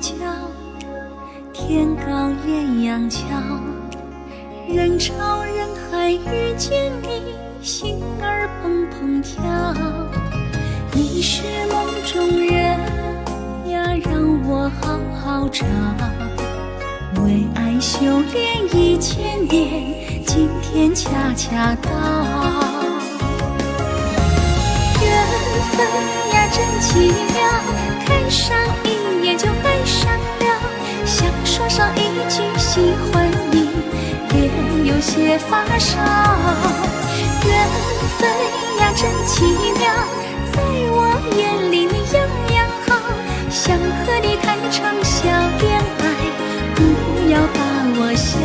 桥，天高艳阳桥，人潮人海遇见你，心儿怦怦跳。你是梦中人呀，让我好好找。为爱修炼1000年，今天恰恰到。缘分呀真奇妙，看上一眼就爱上了。想说上一句喜欢你，也有些发烧。缘分呀真奇妙，在我眼里你样样好。想和你谈场小恋爱，不要把我笑。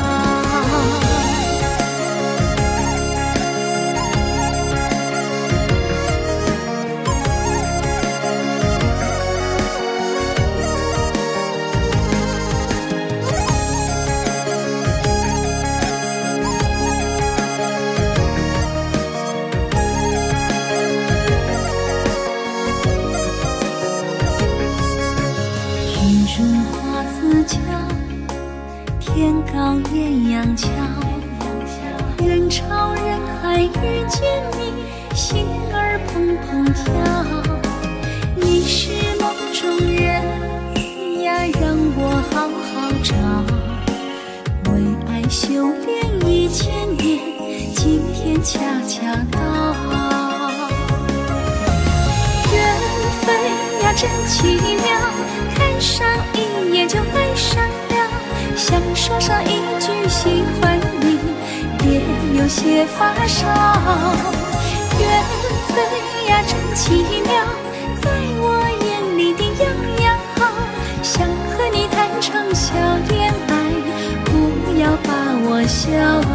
云润花自俏，天高艳阳桥，人潮人海遇见你，心儿怦怦跳。你是梦中人呀，让我好好找。为爱修炼1000年，今天恰恰到。缘分呀真奇妙，看上一眼就爱上了。想说上一句喜欢你，也有些发烧。缘分呀真奇妙，在我眼里的样样好。想和你谈场小恋爱，不要把我笑。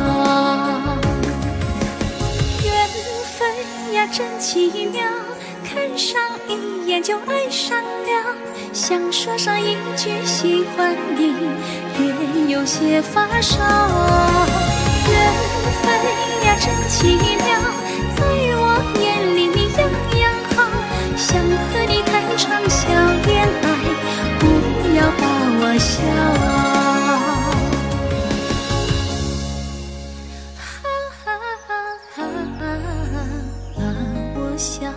缘分呀真奇妙，看上一眼就爱上了。想说上一句喜欢你，也有些发烧。缘分呀真奇妙，在我眼里你样样好。想和你谈场小恋爱，不要把我笑。哈哈哈哈哈，把我笑。